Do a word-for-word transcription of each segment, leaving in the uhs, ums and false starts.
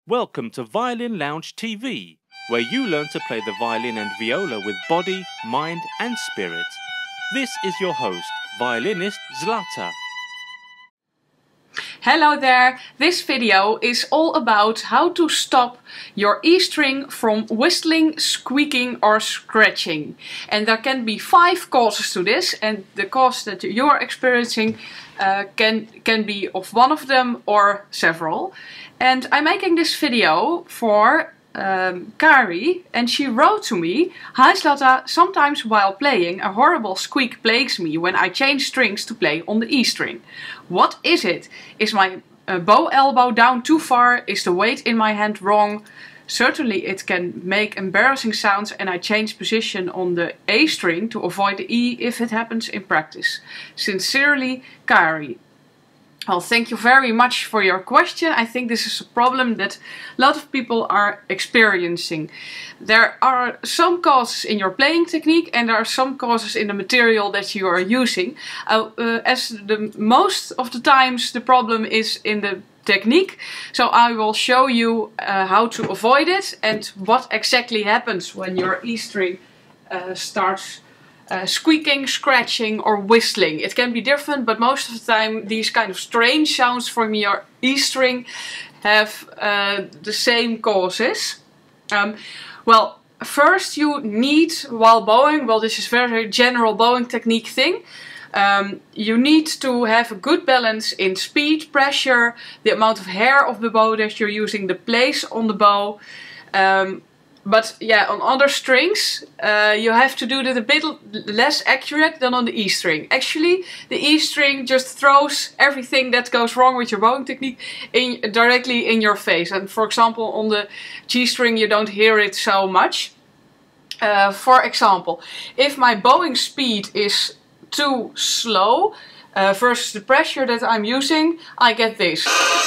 Welcome to Violin Lounge T V, where you learn to play the violin and viola with body, mind and spirit. This is your host, violinist Zlata. Hello there! This video is all about how to stop your E string from whistling, squeaking or scratching. And there can be five causes to this, and the cause that you are experiencing uh, can, can be of one of them or several. And I'm making this video for um, Kari, and she wrote to me: "Hi Zlata, sometimes while playing a horrible squeak plagues me when I change strings to play on the E string. What is it? Is my uh, bow elbow down too far? Is the weight in my hand wrong? Certainly it can make embarrassing sounds and I change position on the A string to avoid the E if it happens in practice. Sincerely, Kari." Well, thank you very much for your question. I think this is a problem that a lot of people are experiencing. There are some causes in your playing technique and there are some causes in the material that you are using. Uh, uh, as the most of the times the problem is in the technique, so I will show you uh, how to avoid it and what exactly happens when your E string uh, starts Uh, squeaking, scratching or whistling. It can be different, but most of the time these kind of strange sounds from your E string have uh, the same causes. Um, well, first you need, while bowing, well this is very general bowing technique thing, um, you need to have a good balance in speed, pressure, the amount of hair of the bow that you're using, the place on the bow. Um, But yeah, on other strings, uh, you have to do that a bit less accurate than on the E string. Actually, the E string just throws everything that goes wrong with your bowing technique in, directly in your face. And for example, on the G string, you don't hear it so much. Uh, for example, if my bowing speed is too slow uh, versus the pressure that I'm using, I get this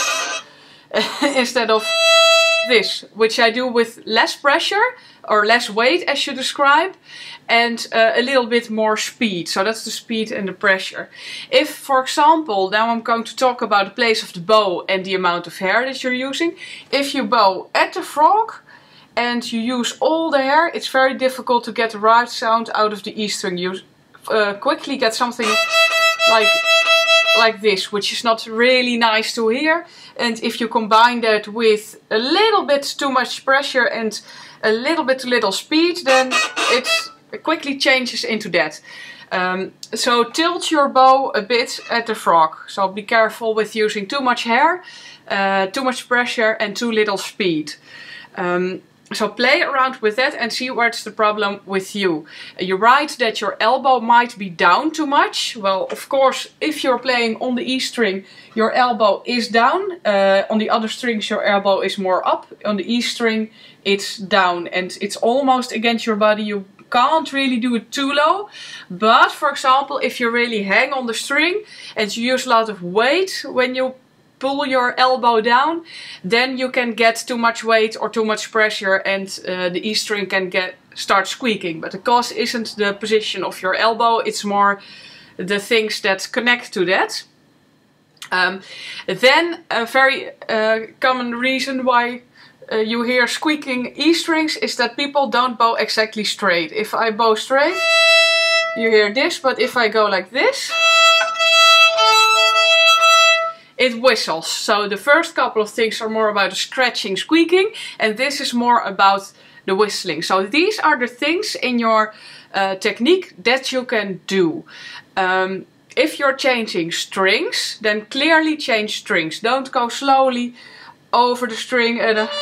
instead of this, which I do with less pressure or less weight as you describe, and uh, a little bit more speed. So that's the speed and the pressure. If, for example, now I'm going to talk about the place of the bow and the amount of hair that you're using. If you bow at the frog and you use all the hair, it's very difficult to get the right sound out of the E string. You uh, quickly get something like like this, which is not really nice to hear. And if you combine that with a little bit too much pressure and a little bit too little speed, then it quickly changes into that. Um, so tilt your bow a bit at the frog. So be careful with using too much hair, uh, too much pressure and too little speed. Um, So play around with that and see where's the problem with you. You write that your elbow might be down too much. Well, of course, if you're playing on the E string, your elbow is down. Uh, on the other strings, your elbow is more up. On the E string, it's down and it's almost against your body. You can't really do it too low. But for example, if you really hang on the string and you use a lot of weight when you pull your elbow down, then you can get too much weight or too much pressure and uh, the E string can get start squeaking. But the cause isn't the position of your elbow, it's more the things that connect to that. Um, then a very uh, common reason why uh, you hear squeaking E strings is that people don't bow exactly straight. If I bow straight, you hear this, but if I go like this, it whistles. So the first couple of things are more about the scratching, squeaking, and this is more about the whistling. So these are the things in your uh, technique that you can do. Um, if you're changing strings, then clearly change strings. Don't go slowly over the string and uh,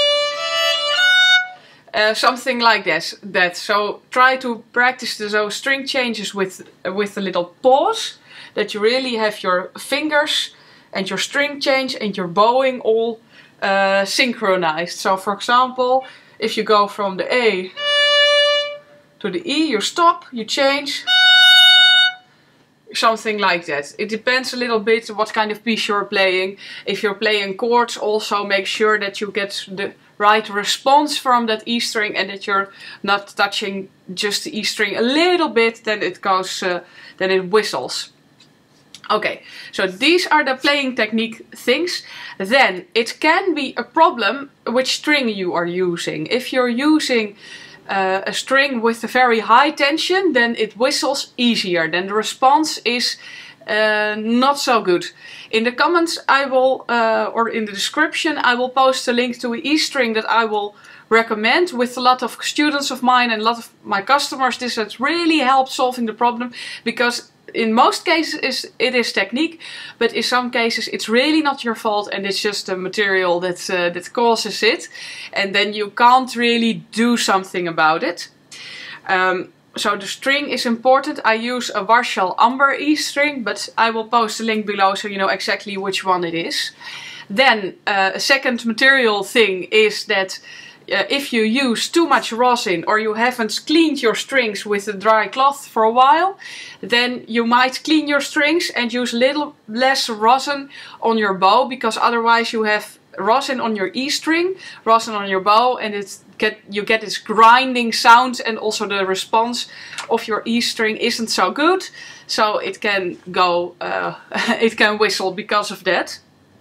uh, something like this. That. So try to practice those string changes with, uh, with a little pause, that you really have your fingers and your string change and your bowing all uh, synchronized. So for example, if you go from the A to the E, you stop, you change, something like that. It depends a little bit what kind of piece you're playing. If you're playing chords, also make sure that you get the right response from that E string and that you're not touching just the E string a little bit, then it goes, uh, then it whistles. Okay, so these are the playing technique things. Then it can be a problem which string you are using. If you're using uh, a string with a very high tension, then it whistles easier. Then the response is uh, not so good. In the comments I will, uh, or in the description, I will post a link to an E string that I will recommend with a lot of students of mine and a lot of my customers. This has really helped solving the problem, because in most cases it is technique, but in some cases it's really not your fault and it's just the material that, uh, that causes it, and then you can't really do something about it. Um, so the string is important. I use a Warshall Amber E string, but I will post a link below so you know exactly which one it is. Then uh, a second material thing is that Uh, if you use too much rosin, or you haven't cleaned your strings with a dry cloth for a while, then you might clean your strings and use a little less rosin on your bow, because otherwise you have rosin on your E string, rosin on your bow, and it get you get this grinding sound, and also the response of your E string isn't so good, so it can go, uh, it can whistle because of that.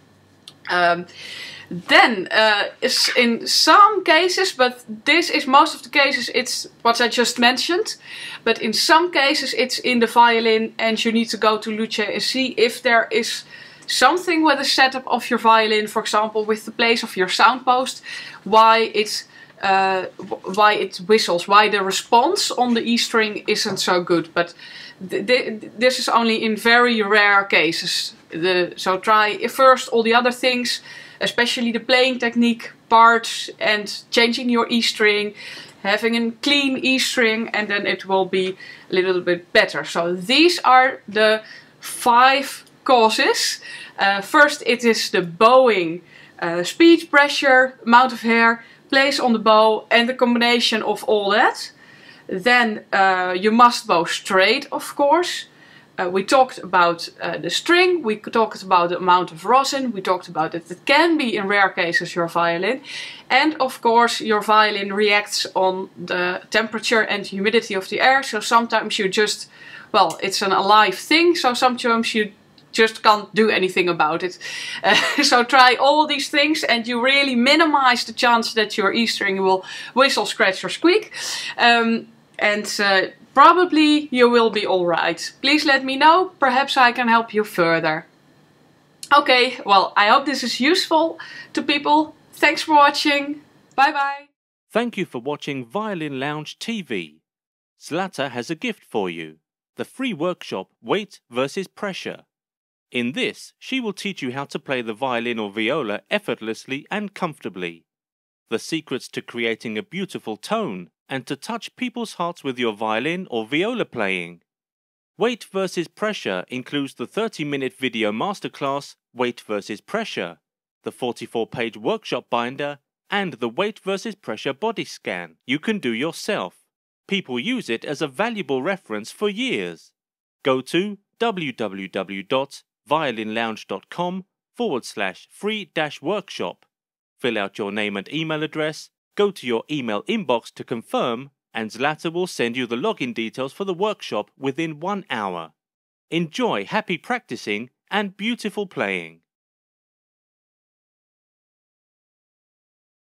Um, Then, uh, in some cases, but this is most of the cases, it's what I just mentioned. But in some cases it's in the violin, and you need to go to Luthier and see if there is something with the setup of your violin, for example with the place of your sound post, why it's uh, why it whistles, why the response on the E string isn't so good. But th th this is only in very rare cases. The, so try first all the other things, especially the playing technique parts and changing your E string, having a clean E string, and then it will be a little bit better. So these are the five causes. Uh, first it is the bowing, uh, speed, pressure, amount of hair, place on the bow, and the combination of all that. Then uh, you must bow straight, of course. Uh, we talked about uh, the string, we talked about the amount of rosin, we talked about that it can be in rare cases your violin, and of course your violin reacts on the temperature and humidity of the air. So sometimes you just, well, it's an alive thing, so sometimes you just can't do anything about it. Uh, so try all these things and you really minimize the chance that your E string will whistle, scratch or squeak. Um, and uh, Probably you will be alright. Please let me know, perhaps I can help you further. Okay, well, I hope this is useful to people. Thanks for watching. Bye bye. Thank you for watching Violin Lounge T V. Zlata has a gift for you. The free workshop Weight versus Pressure. In this, she will teach you how to play the violin or viola effortlessly and comfortably. The secrets to creating a beautiful tone, and to touch people's hearts with your violin or viola playing. Weight versus Pressure includes the thirty minute video masterclass Weight versus Pressure, the forty-four page workshop binder, and the Weight versus Pressure body scan you can do yourself. People use it as a valuable reference for years. Go to www.violinlounge.com forward slash free dash workshop. Fill out your name and email address, go to your email inbox to confirm, and Zlata will send you the login details for the workshop within one hour. Enjoy happy practicing and beautiful playing.